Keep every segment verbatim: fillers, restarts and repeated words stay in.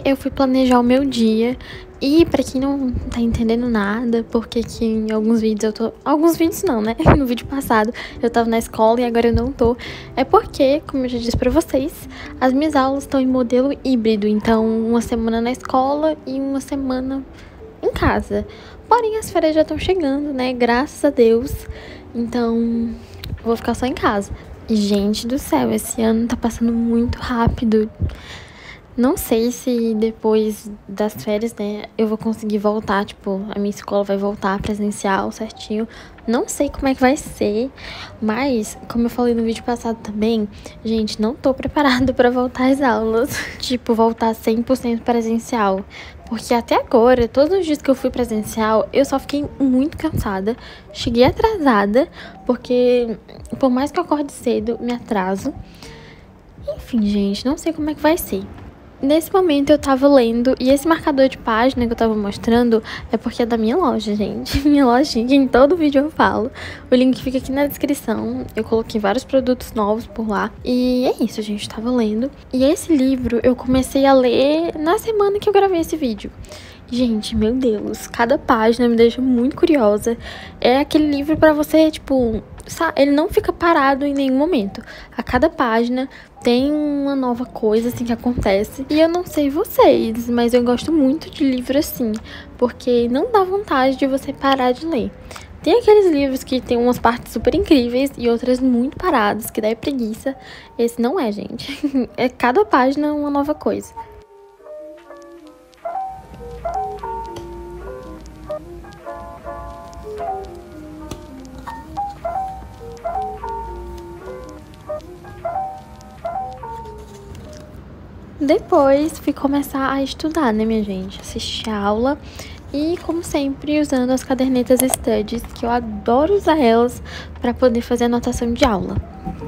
eu fui planejar o meu dia. E pra quem não tá entendendo nada, porque que em alguns vídeos eu tô... Alguns vídeos não, né? No vídeo passado eu tava na escola e agora eu não tô. É porque, como eu já disse pra vocês, as minhas aulas estão em modelo híbrido. Então, uma semana na escola e uma semana em casa. Porém, as férias já estão chegando, né? Graças a Deus. Então, eu vou ficar só em casa. E, gente do céu, esse ano tá passando muito rápido. Não sei se depois das férias, né, eu vou conseguir voltar, tipo, a minha escola vai voltar presencial certinho. Não sei como é que vai ser, mas, como eu falei no vídeo passado também, gente, não tô preparada pra voltar às aulas. Tipo, voltar cem por cento presencial. Porque até agora, todos os dias que eu fui presencial, eu só fiquei muito cansada. Cheguei atrasada, porque por mais que eu acorde cedo, me atraso. Enfim, gente, não sei como é que vai ser. Nesse momento eu tava lendo, e esse marcador de página que eu tava mostrando é porque é da minha loja, gente. Minha lojinha, que em todo vídeo eu falo. O link fica aqui na descrição. Eu coloquei vários produtos novos por lá. E é isso, gente, eu tava lendo. E esse livro eu comecei a ler na semana que eu gravei esse vídeo. Gente, meu Deus, cada página me deixa muito curiosa. É aquele livro pra você, tipo... Ele não fica parado em nenhum momento. A cada página tem uma nova coisa assim que acontece. E eu não sei vocês, mas eu gosto muito de livro assim, porque não dá vontade de você parar de ler. Tem aqueles livros que tem umas partes super incríveis e outras muito paradas, que dá preguiça. Esse não é, gente. É cada página uma nova coisa. Depois fui começar a estudar, né, minha gente? Assistir a aula e, como sempre, usando as cadernetas Studies, que eu adoro usar elas para poder fazer anotação de aula.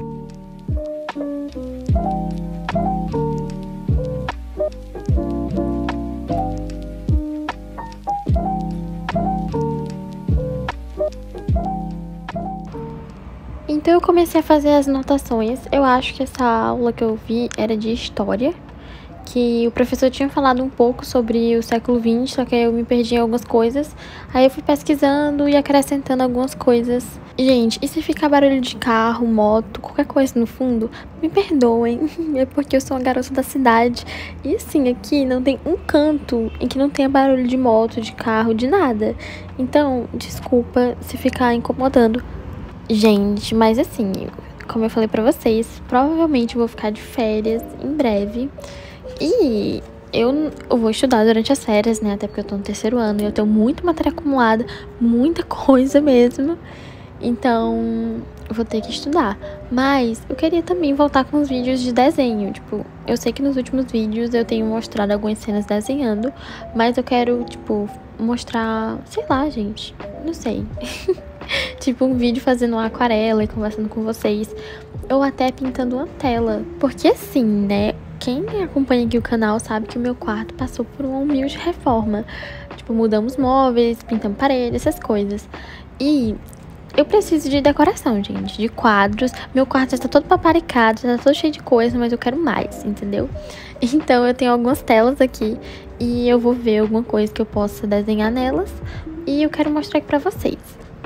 Então eu comecei a fazer as anotações. Eu acho que essa aula que eu vi era de história, que o professor tinha falado um pouco sobre o século vinte, só que aí eu me perdi em algumas coisas. Aí eu fui pesquisando e acrescentando algumas coisas. Gente, e se ficar barulho de carro, moto, qualquer coisa no fundo, me perdoem. É porque eu sou uma garota da cidade. E assim, aqui não tem um canto em que não tenha barulho de moto, de carro, de nada. Então, desculpa se ficar incomodando. Gente, mas assim, como eu falei pra vocês, provavelmente eu vou ficar de férias em breve. E eu, eu vou estudar durante as férias, né? Até porque eu tô no terceiro ano e eu tenho muita matéria acumulada, muita coisa mesmo. Então, eu vou ter que estudar. Mas eu queria também voltar com os vídeos de desenho. Tipo, eu sei que nos últimos vídeos eu tenho mostrado algumas cenas desenhando, mas eu quero, tipo, mostrar, sei lá, gente, não sei. Tipo, um vídeo fazendo uma aquarela e conversando com vocês. Ou até pintando uma tela. Porque assim, né? Quem acompanha aqui o canal sabe que o meu quarto passou por uma humilde reforma. Tipo, mudamos móveis, pintamos paredes, essas coisas. E eu preciso de decoração, gente. De quadros. Meu quarto já tá todo paparicado, já tá todo cheio de coisa, mas eu quero mais, entendeu? Então eu tenho algumas telas aqui e eu vou ver alguma coisa que eu possa desenhar nelas. E eu quero mostrar aqui pra vocês.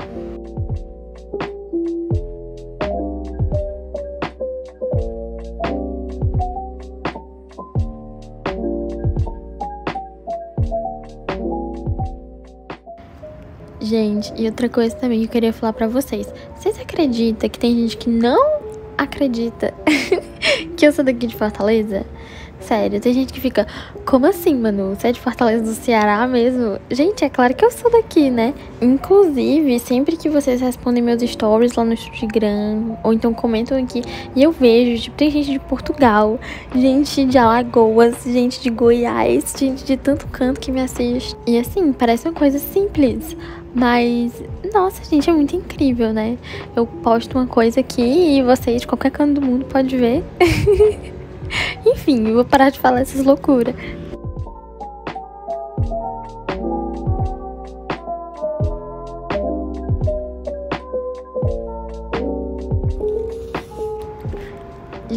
Gente, e outra coisa também que eu queria falar pra vocês. Vocês acreditam que tem gente que não acredita que eu sou daqui de Fortaleza? Sério, tem gente que fica, como assim, Manu? Você é de Fortaleza do Ceará mesmo? Gente, é claro que eu sou daqui, né? Inclusive, sempre que vocês respondem meus stories lá no Instagram, ou então comentam aqui, e eu vejo, tipo, tem gente de Portugal, gente de Alagoas, gente de Goiás, gente de tanto canto que me assiste. E assim, parece uma coisa simples, mas, nossa, gente, é muito incrível, né? Eu posto uma coisa aqui e vocês de qualquer canto do mundo podem ver. Enfim, eu vou parar de falar essas loucuras.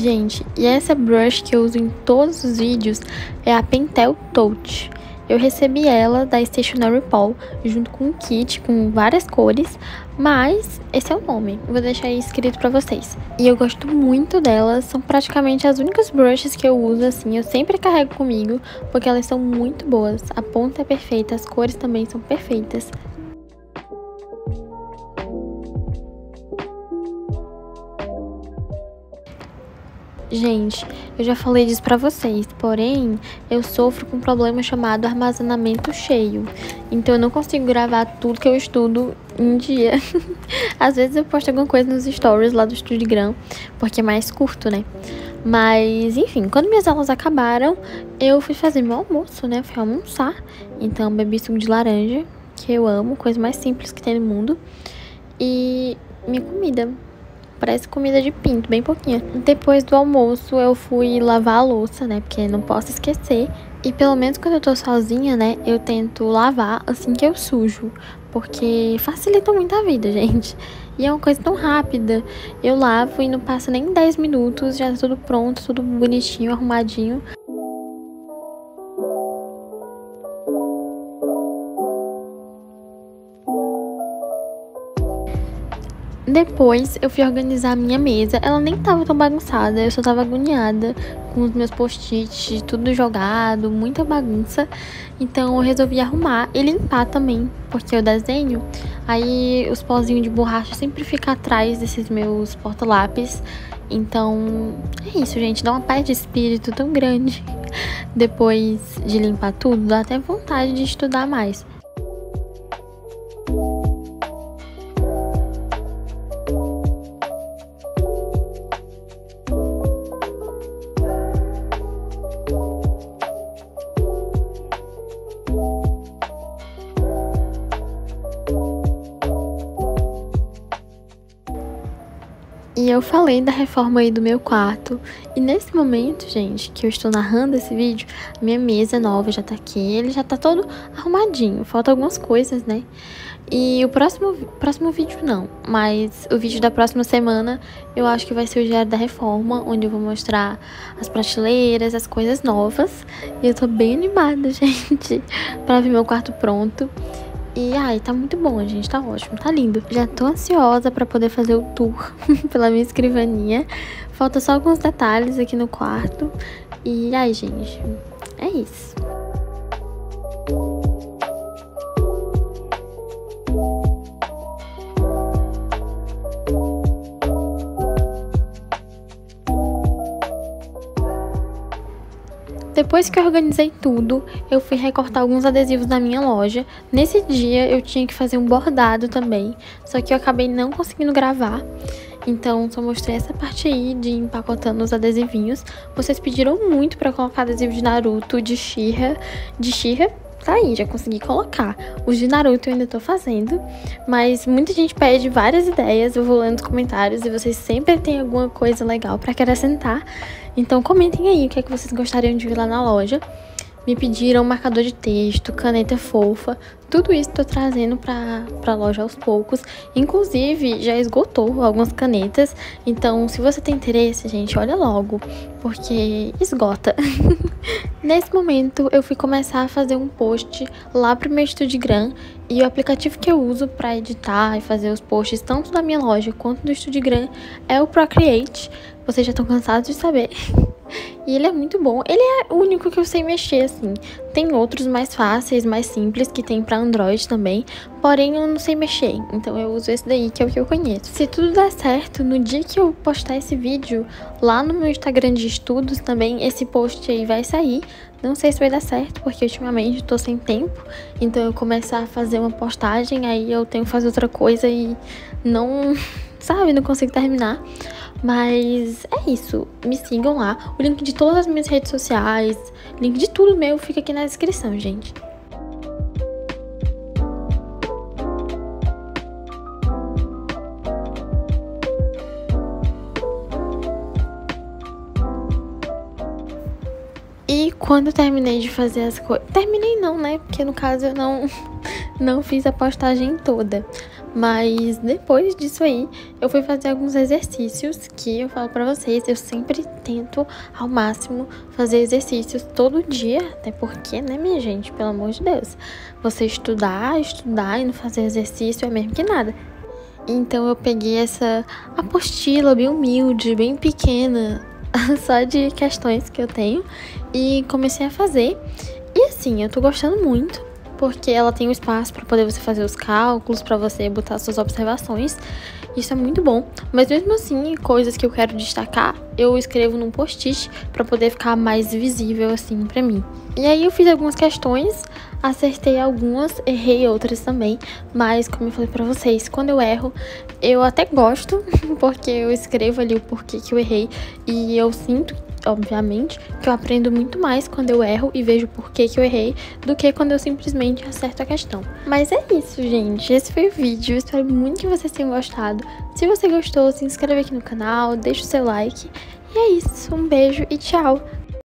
Gente, e essa brush que eu uso em todos os vídeos é a Pentel Touch. Eu recebi ela da Stationery Paul, junto com um kit com várias cores, mas esse é o nome, vou deixar aí escrito pra vocês. E eu gosto muito delas, são praticamente as únicas brushes que eu uso, assim, eu sempre carrego comigo, porque elas são muito boas. A ponta é perfeita, as cores também são perfeitas. Gente, eu já falei disso pra vocês, porém, eu sofro com um problema chamado armazenamento cheio. Então eu não consigo gravar tudo que eu estudo em um dia. Às vezes eu posto alguma coisa nos stories lá do Instagram, porque é mais curto, né? Mas, enfim, quando minhas aulas acabaram, eu fui fazer meu almoço, né? Fui almoçar. Então bebi suco de laranja, que eu amo, coisa mais simples que tem no mundo. E minha comida. Parece comida de pinto, bem pouquinha. Depois do almoço, eu fui lavar a louça, né? Porque não posso esquecer. E pelo menos quando eu tô sozinha, né? Eu tento lavar assim que eu sujo. Porque facilita muito a vida, gente. E é uma coisa tão rápida. Eu lavo e não passa nem dez minutos. Já tá tudo pronto, tudo bonitinho, arrumadinho. Depois eu fui organizar a minha mesa. Ela nem tava tão bagunçada, eu só tava agoniada com os meus post-its, tudo jogado, muita bagunça. Então eu resolvi arrumar e limpar também, porque eu desenho. Aí os pozinhos de borracha sempre ficam atrás desses meus porta-lápis. Então é isso, gente, dá uma paz de espírito tão grande. Depois de limpar tudo, dá até vontade de estudar mais. E eu falei da reforma aí do meu quarto. E nesse momento, gente, que eu estou narrando esse vídeo, a minha mesa nova já tá aqui. Ele já tá todo arrumadinho. Falta algumas coisas, né? E o próximo, próximo vídeo não. Mas o vídeo da próxima semana eu acho que vai ser o diário da reforma, onde eu vou mostrar as prateleiras, as coisas novas. E eu tô bem animada, gente, pra ver meu quarto pronto. E, ai, tá muito bom, gente, tá ótimo, tá lindo. Já tô ansiosa pra poder fazer o tour pela minha escrivaninha. Falta só alguns detalhes aqui no quarto. E, ai, gente, é isso. Depois que eu organizei tudo, eu fui recortar alguns adesivos da minha loja. Nesse dia eu tinha que fazer um bordado também, só que eu acabei não conseguindo gravar. Então só mostrei essa parte aí de empacotando os adesivinhos. Vocês pediram muito pra colocar adesivo de Naruto, de She-Ra, de She-Ra. Tá aí, já consegui colocar. Os de Naruto eu ainda tô fazendo, mas muita gente pede várias ideias, eu vou lendo os comentários e vocês sempre têm alguma coisa legal pra acrescentar. Então comentem aí o que é que vocês gostariam de ver lá na loja. Me pediram marcador de texto, caneta fofa, tudo isso tô trazendo pra, pra loja aos poucos. Inclusive, já esgotou algumas canetas, então se você tem interesse, gente, olha logo, porque esgota. Nesse momento, eu fui começar a fazer um post lá pro meu Instagram, e o aplicativo que eu uso pra editar e fazer os posts, tanto da minha loja quanto do Instagram, é o Procreate. Vocês já estão cansados de saber. E ele é muito bom. Ele é o único que eu sei mexer, assim. Tem outros mais fáceis, mais simples, que tem pra Android também. Porém, eu não sei mexer. Então, eu uso esse daí, que é o que eu conheço. Se tudo der certo, no dia que eu postar esse vídeo, lá no meu Instagram de estudos também, esse post aí vai sair. Não sei se vai dar certo, porque ultimamente eu tô sem tempo. Então, eu começar a fazer uma postagem, aí eu tenho que fazer outra coisa e não... sabe, não consigo terminar. Mas é isso, me sigam lá. O link de todas as minhas redes sociais, link de tudo meu fica aqui na descrição, gente. E quando eu terminei de fazer as coisas... Terminei não, né? Porque no caso eu não, não fiz a postagem toda. Mas depois disso aí, eu fui fazer alguns exercícios que eu falo pra vocês, eu sempre tento ao máximo fazer exercícios todo dia, até porque, né, minha gente, pelo amor de Deus, você estudar, estudar e não fazer exercício é mesmo que nada. Então eu peguei essa apostila bem humilde, bem pequena, só de questões que eu tenho, e comecei a fazer. E assim, eu tô gostando muito, porque ela tem um espaço para poder você fazer os cálculos, para você botar suas observações. Isso é muito bom. Mas mesmo assim, coisas que eu quero destacar, eu escrevo num post-it para poder ficar mais visível assim para mim. E aí eu fiz algumas questões, acertei algumas, errei outras também, mas como eu falei pra vocês, quando eu erro, eu até gosto, porque eu escrevo ali o porquê que eu errei e eu sinto, obviamente, que eu aprendo muito mais quando eu erro e vejo por que que eu errei do que quando eu simplesmente acerto a questão. Mas é isso, gente. Esse foi o vídeo. Eu espero muito que vocês tenham gostado. Se você gostou, se inscreve aqui no canal, deixa o seu like. E é isso. Um beijo e tchau!